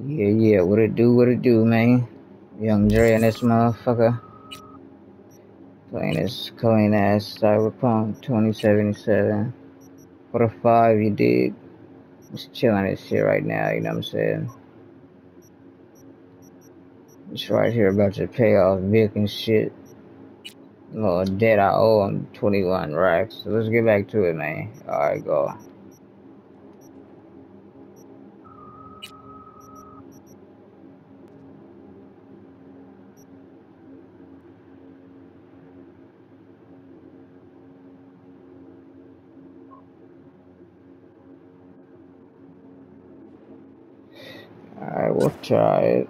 Yeah, yeah, what it do, man? Young Dre and this motherfucker playing this clean ass Cyberpunk 2077. For the 5, you dig? Just chilling this shit right now, you know what I'm saying? Just right here about to pay off Vic and shit. Little debt I owe him 21 racks. So let's get back to it, man. Alright, go. Alright, we'll try it.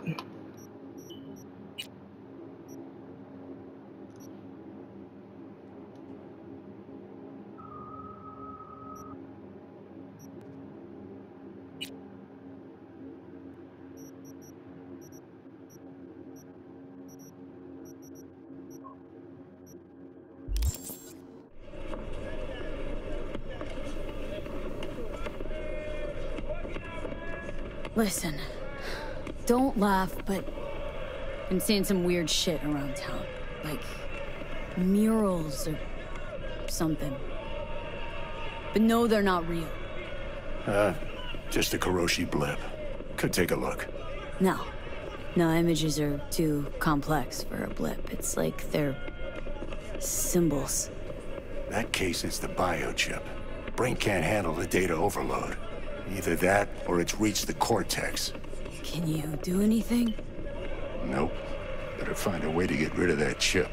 Listen, don't laugh, but I've been seeing some weird shit around town. Like murals or something. But no, they're not real. Just a Kiroshi blip. Could take a look. No. No, images are too complex for a blip. It's like they're symbols. That case is the biochip. Brain can't handle the data overload. Either that, or it's reached the cortex. Can you do anything? Nope. Better find a way to get rid of that chip.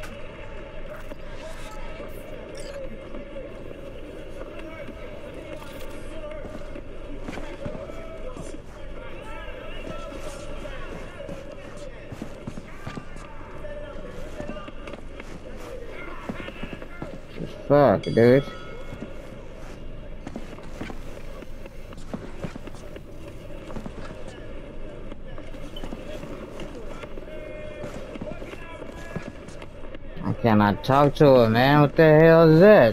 Fuck, dude. I cannot talk to her, man. What the hell is that?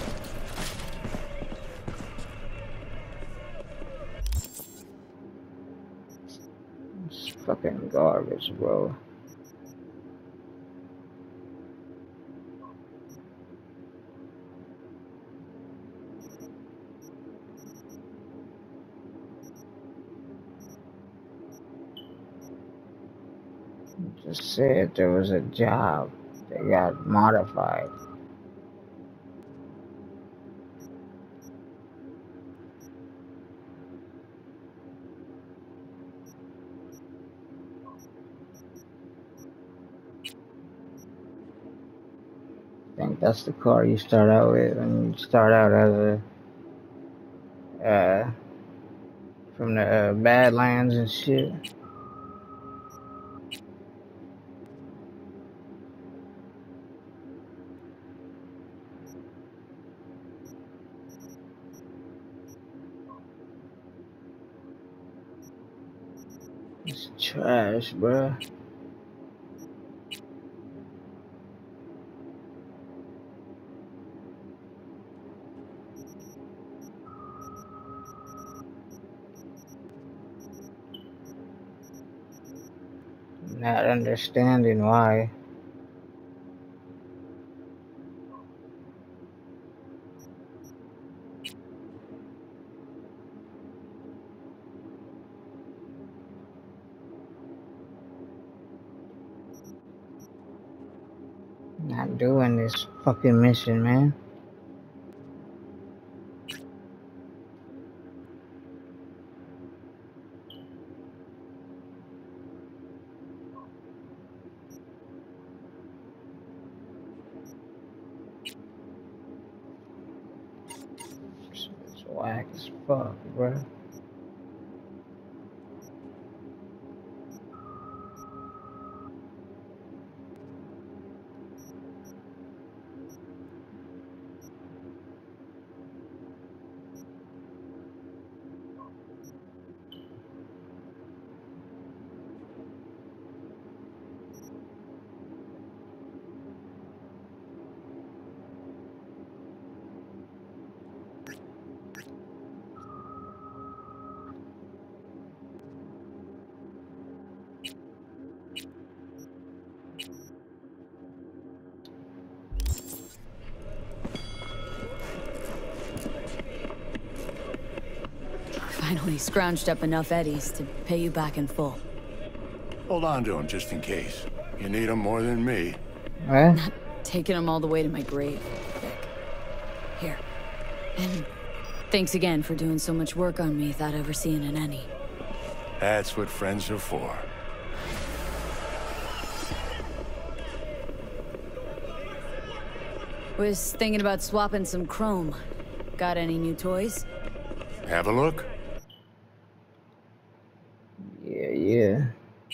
It's fucking garbage, bro. Just said there was a job that got modified. I think that's the car you start out with when you start out as a from the Badlands and shit. It's trash, bruh. Not understanding why. Not doing this fucking mission, man. It's whack as fuck, bruh. finally scrounged up enough eddies to pay you back in full. Hold on to him just in case. You need him more than me. Eh? Not taking them all the way to my grave, Vic. Here. And thanks again for doing so much work on me without ever seeing an any. That's what friends are for. Was thinking about swapping some chrome. Got any new toys? Have a look? Yeah.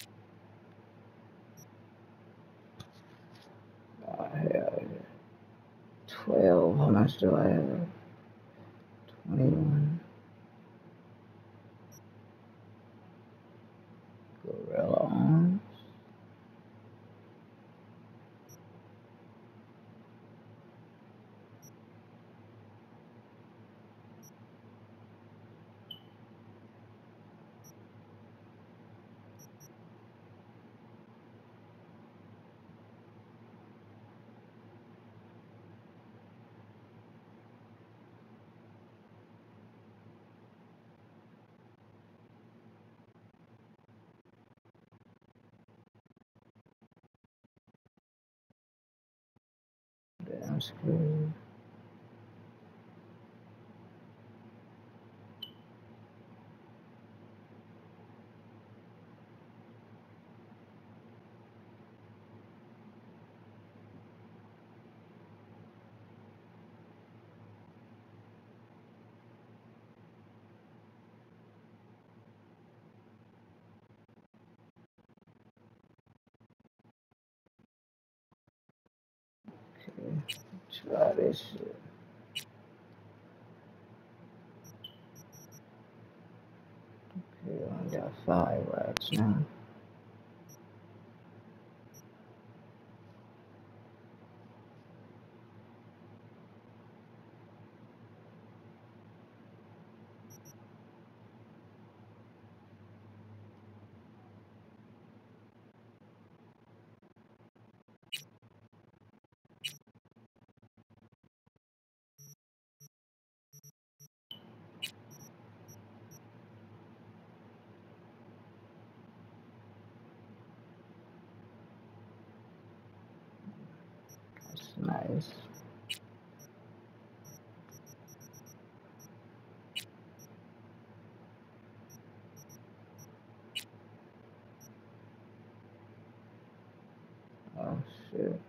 I have 12. How much do I have? 21. Gorilla arms. Damn screwed. Okay, try this shit. Okay, I only got 5 racks now. That's nice. Oh shit.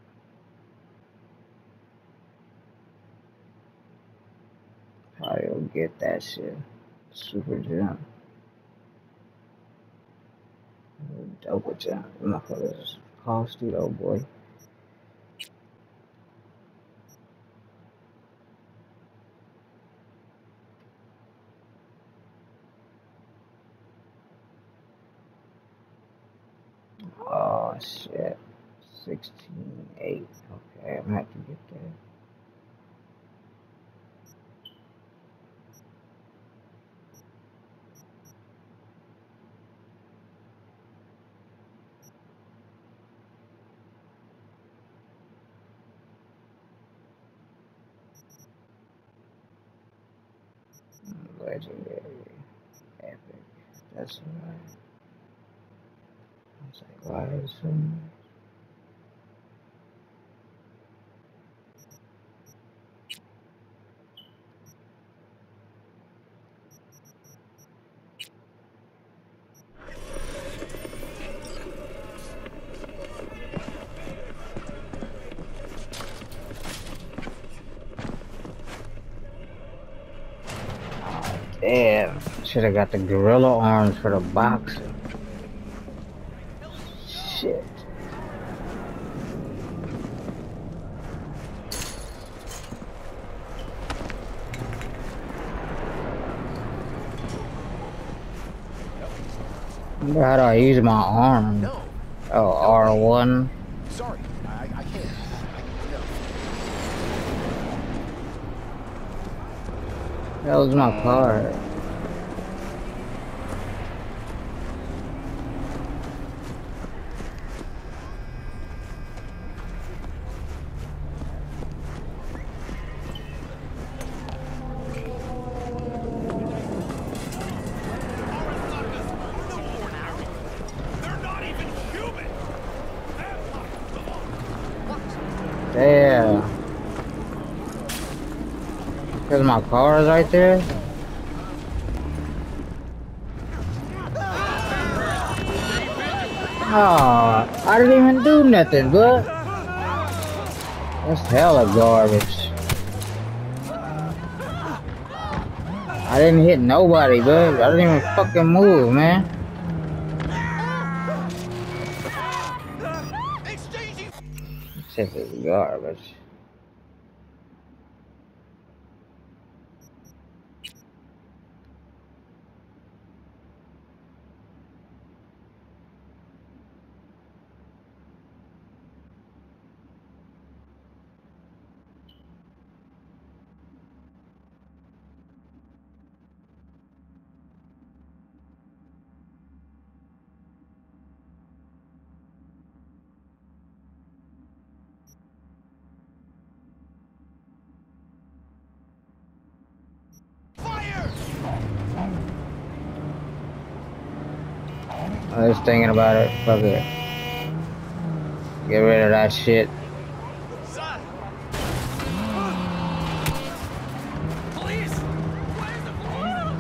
Probably will get that shit. Super jump. Double jump. Motherfuckers cost you though, boy. Oh shit. 16.8. Okay, I'm gonna have to get that. Legendary. Epic. That's right. I was like, why is so much? Damn. Should have got the gorilla arms for the boxing. Shit. Wonder how do I use my arm? No. Oh, R1. Sorry, I can't. That was my card. Cause my car is right there. Oh, I didn't even do nothing, bud. That's hella garbage. I didn't hit nobody, bud. I didn't even fucking move, man. Shit is garbage. I was thinking about it. Fuck it. Get rid of that shit. Police! Where's the police?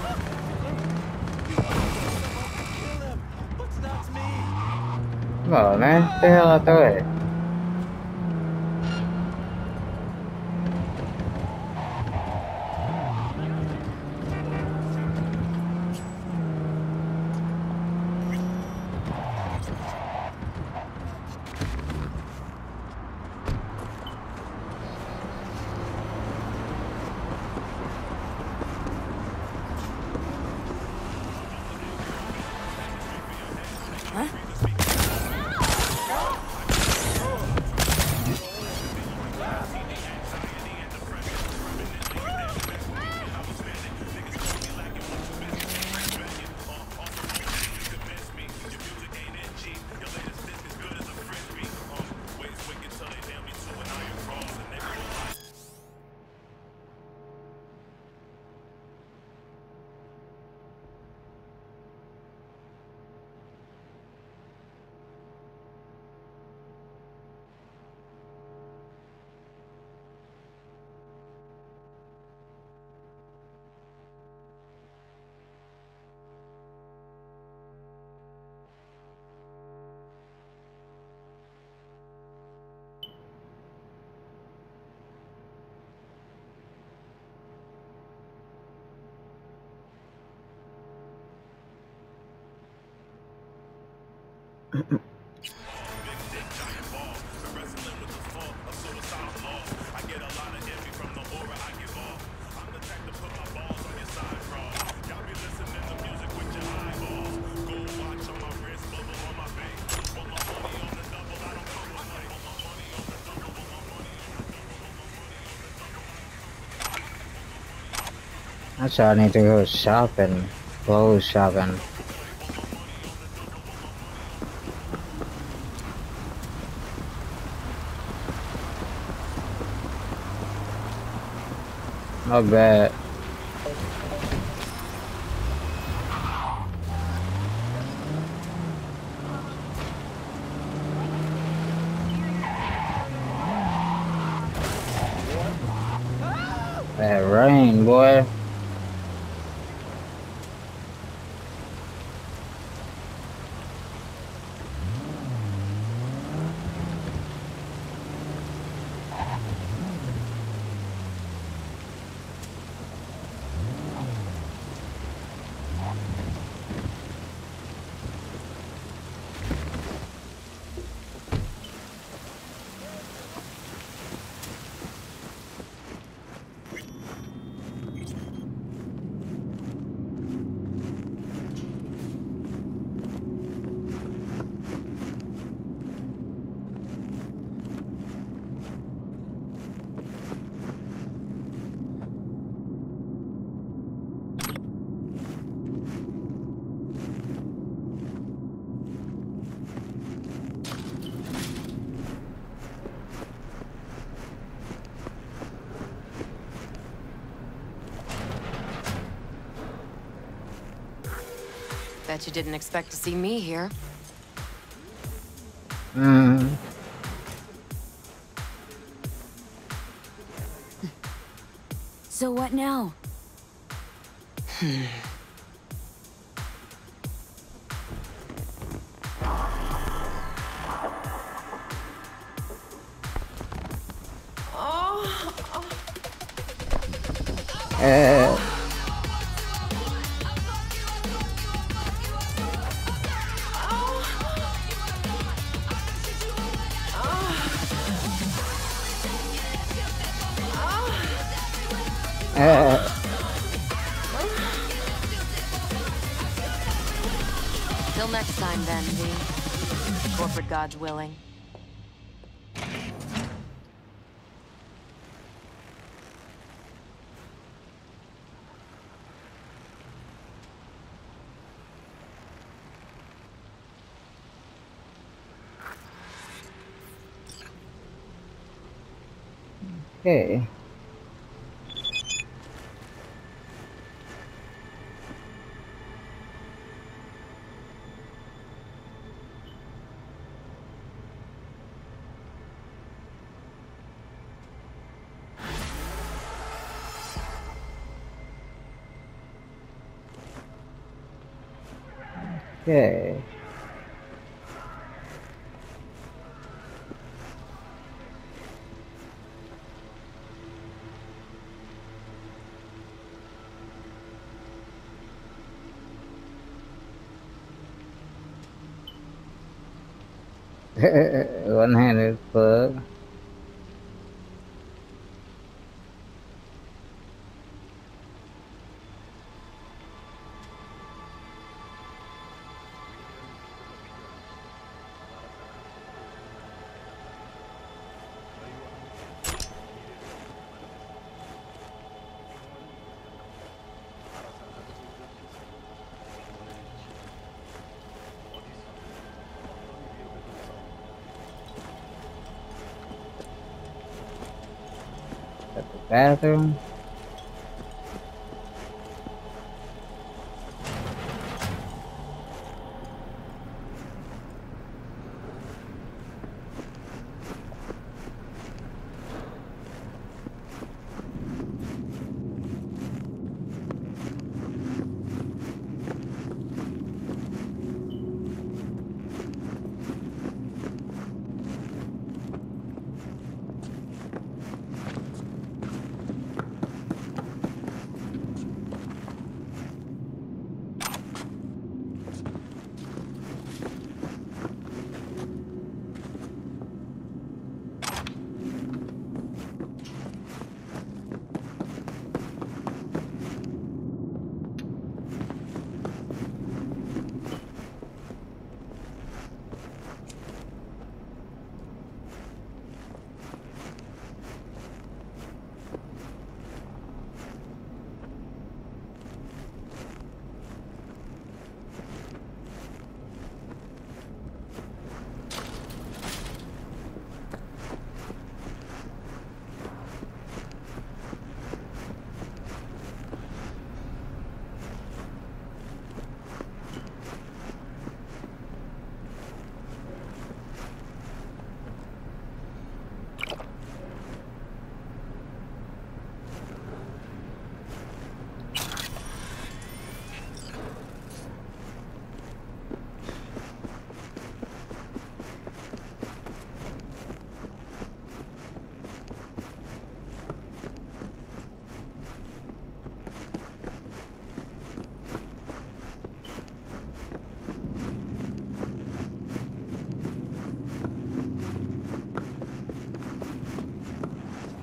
Kill him! What's not me? Come on, man. Get the hell out the way. That's why I need to go shopping. Clothes shopping. Not bad. That rain, boy. Bet you didn't expect to see me here. So what now? Till next time, then, V. Corporate gods willing. Okay. Okay. One-handed plug. At the bathroom.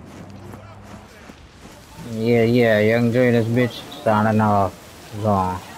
Yeah, young Dre, this bitch signing off. Gone.